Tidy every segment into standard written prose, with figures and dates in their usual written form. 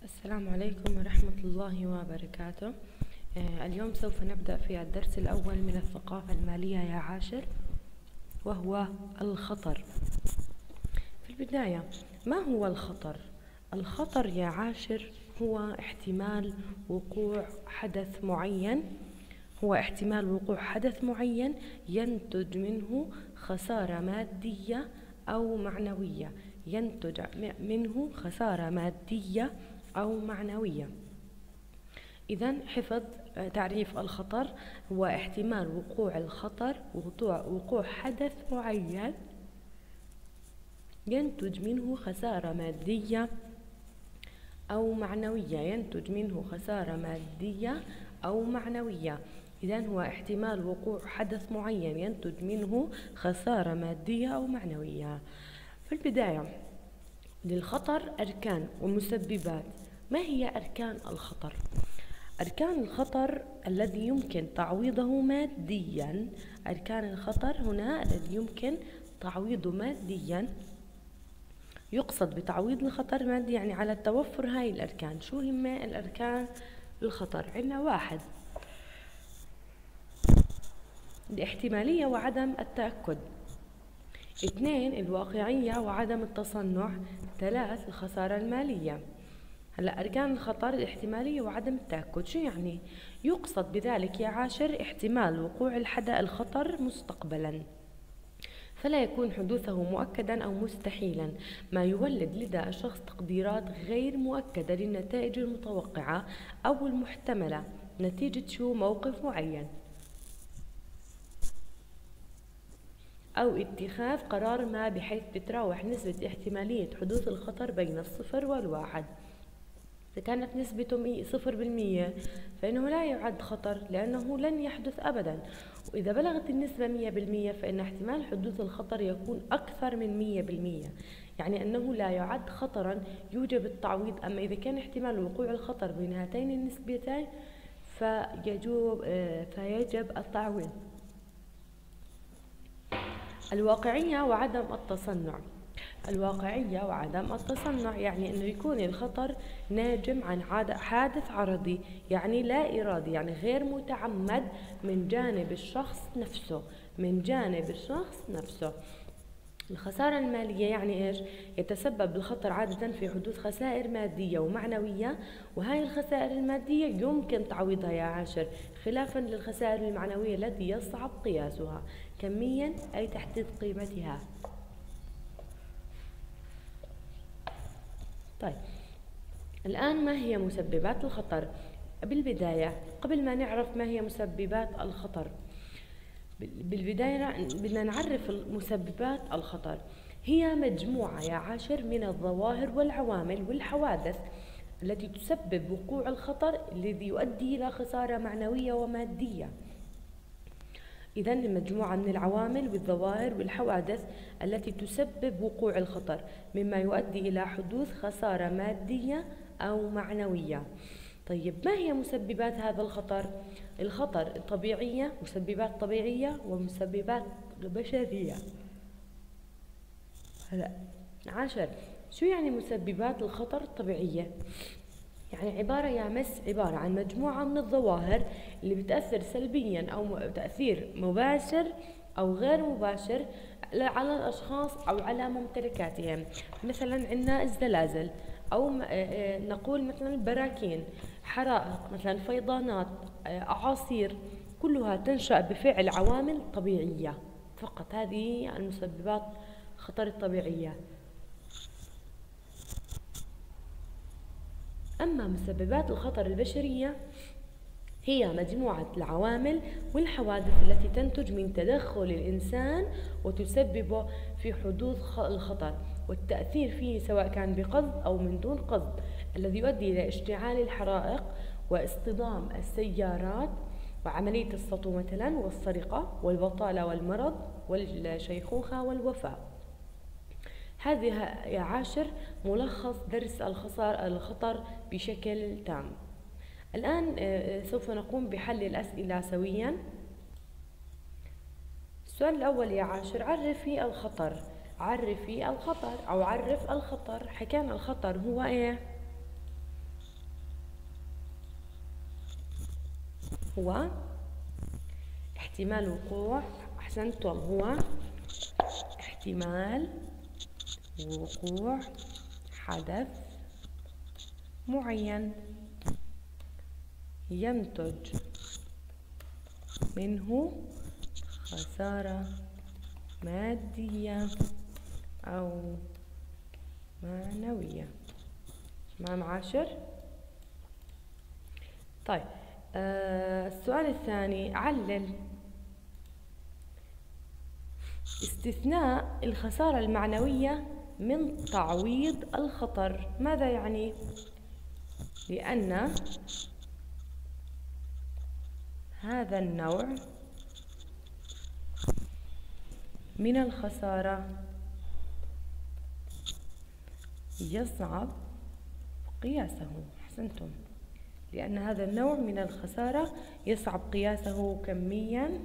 السلام عليكم ورحمة الله وبركاته. اليوم سوف نبدأ في الدرس الأول من الثقافة المالية يا عاشر، وهو الخطر. في البداية، ما هو الخطر؟ الخطر يا عاشر هو احتمال وقوع حدث معين ينتج منه خسارة مادية أو معنوية. إذن حفظ تعريف الخطر: هو احتمال وقوع حدث معين ينتج منه خسارة مادية أو معنوية. إذن هو احتمال وقوع حدث معين ينتج منه خسارة مادية أو معنوية. في البداية، للخطر أركان ومسببات. ما هي أركان الخطر؟ أركان الخطر الذي يمكن تعويضه ماديا. أركان الخطر هنا الذي يمكن تعويضه ماديا. يقصد بتعويض الخطر مادي يعني على توفر هاي الأركان. شو هم الأركان الخطر؟ عندنا 1، الاحتمالية وعدم التأكد. 2، الواقعية وعدم التصنع. 3، الخسارة المالية. هلا أركان الخطر: الاحتمالية وعدم التأكد. شو يعني؟ يقصد بذلك يا عاشر احتمال وقوع الخطر مستقبلا، فلا يكون حدوثه مؤكدا أو مستحيلا، ما يولد لدى الشخص تقديرات غير مؤكدة للنتائج المتوقعة أو المحتملة نتيجة موقف معين، أو اتخاذ قرار ما بحيث تتراوح نسبة احتمالية حدوث الخطر بين 0 و1. إذا كانت نسبته 0% فإنه لا يعد خطر لأنه لن يحدث أبدا، وإذا بلغت النسبة 100% فإن احتمال حدوث الخطر يكون أكثر من 100%، يعني أنه لا يعد خطرا يوجب التعويض. أما إذا كان احتمال وقوع الخطر بين هاتين النسبتين فيجب التعويض. الواقعية وعدم التصنع يعني أنه يكون الخطر ناجم عن حادث عرضي، يعني لا إرادي، يعني غير متعمد من جانب الشخص نفسه. الخسارة المالية يعني إيش؟ يتسبب الخطر عادة في حدوث خسائر مادية ومعنوية، وهاي الخسائر المادية يمكن تعويضها يا عاشر، خلافا للخسائر المعنوية التي يصعب قياسها كميا أي تحديد قيمتها. طيب، الآن ما هي مسببات الخطر؟ بالبداية، قبل ما نعرف ما هي مسببات الخطر، بالبداية بدنا نعرف مسببات الخطر. هي مجموعة يا عاشر من الظواهر والعوامل والحوادث التي تسبب وقوع الخطر الذي يؤدي إلى خسارة معنوية ومادية. إذن مجموعة من العوامل والظواهر والحوادث التي تسبب وقوع الخطر، مما يؤدي إلى حدوث خسارة مادية أو معنوية. طيب، ما هي مسببات هذا الخطر؟ الخطر الطبيعية، مسببات طبيعية ومسببات بشرية. هلا عاشر، شو يعني مسببات الخطر الطبيعية؟ يعني عبارة عن مجموعة من الظواهر اللي بتأثر سلبيا أو تأثير مباشر أو غير مباشر على الأشخاص أو على ممتلكاتهم. مثلا عندنا الزلازل، أو نقول مثلا براكين، حرائق، مثلا فيضانات، أعاصير، كلها تنشأ بفعل عوامل طبيعية فقط. هذه المسببات الخطر الطبيعية. أما مسببات الخطر البشرية هي مجموعة العوامل والحوادث التي تنتج من تدخل الإنسان وتسبب في حدوث الخطر والتأثير فيه سواء كان بقصد أو من دون قصد، الذي يؤدي إلى اشتعال الحرائق واصطدام السيارات وعملية السطو مثلا والسرقة والبطالة والمرض والشيخوخة والوفاة. هذه يا عاشر ملخص درس الخطر بشكل تام. الآن سوف نقوم بحل الأسئلة سويا. السؤال الأول يا عاشر: عرفي الخطر أو عرف الخطر. حكينا الخطر هو إيه؟ هو احتمال وقوع، أحسنتم، هو احتمال وقوع حدث معين ينتج منه خسارة مادية أو معنوية. تمام عاشر؟ طيب السؤال الثاني، علل استثناء الخسارة المعنوية من تعويض الخطر. ماذا يعني؟ لأن هذا النوع من الخسارة يصعب قياسه. أحسنتم، لأن هذا النوع من الخسارة يصعب قياسه كميا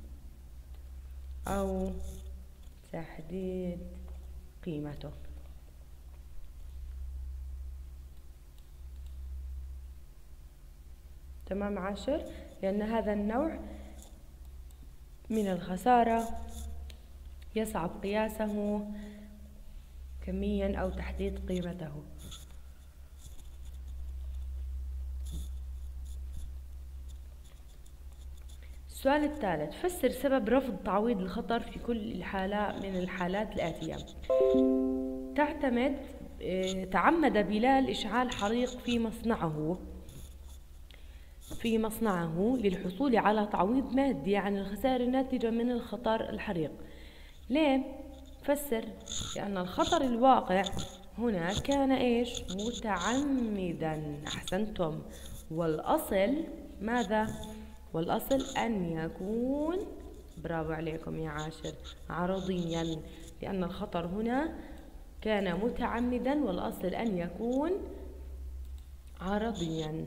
أو تحديد قيمته. تمام عاشر؟ لأن هذا النوع من الخسارة يصعب قياسه كميا أو تحديد قيمته. السؤال الثالث، فسر سبب رفض تعويض الخطر في كل من الحالات الآتية. تعمد بلال إشعال حريق في مصنعه للحصول على تعويض مادي عن الخسائر الناتجة من الخطر الحريق. ليه؟ فسر. لأن الخطر الواقع هنا كان إيش؟ متعمدا. أحسنتم. والأصل ماذا؟ والأصل أن يكون، برافو عليكم يا عاشر، عرضيا، لأن الخطر هنا كان متعمدا والأصل أن يكون عرضيا.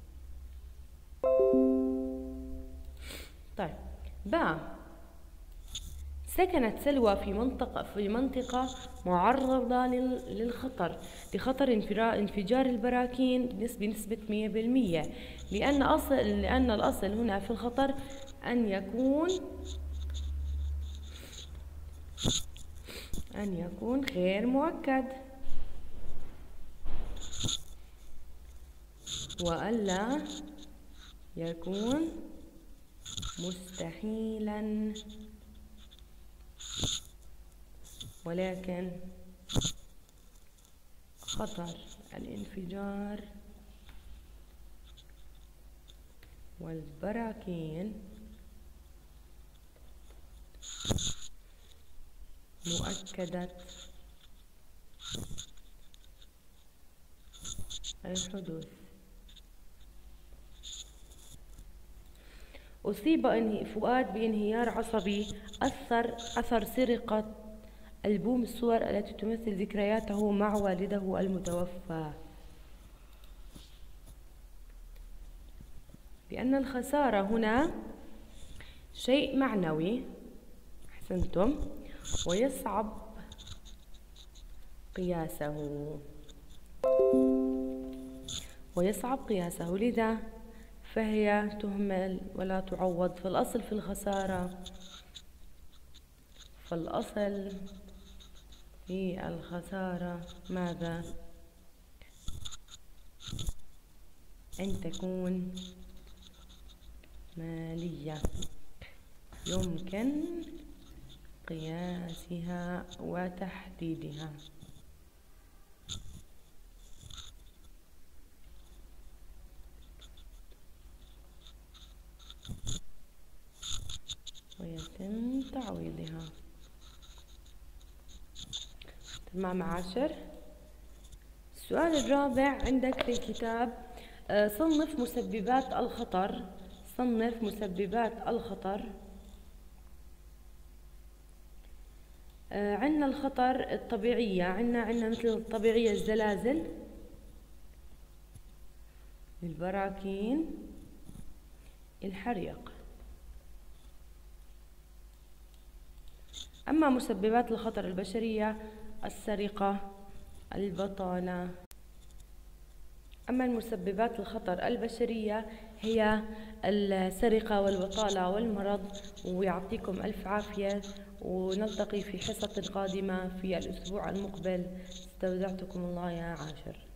طيب سكنت سلوى في منطقة معرضة لخطر انفجار البراكين بنسبة 100%، لأن الأصل هنا في الخطر أن يكون غير مؤكد، وألا يكون مستحيلا، ولكن خطر الانفجار والبراكين مؤكدة الحدوث. أصيب فؤاد بانهيار عصبي أثر سرقة ألبوم الصور التي تمثل ذكرياته مع والده المتوفى. لأن الخسارة هنا شيء معنوي، أحسنتم، ويصعب قياسه، لذا فهي تهمل ولا تعوض. فالأصل في الخسارة ماذا؟ أن تكون مالية يمكن قياسها وتحديدها. ويتم تعويضها. تمام عاشر؟ السؤال الرابع عندك في الكتاب، صنف مسببات الخطر. عندنا الخطر الطبيعية، عندنا مثل الطبيعية الزلازل، البراكين، الحريق. أما مسببات الخطر البشرية: السرقة، البطالة، أما المسببات الخطر البشرية هي السرقة والبطالة والمرض. ويعطيكم ألف عافية، ونلتقي في حصة قادمة في الأسبوع المقبل. استودعتكم الله يا عاشر.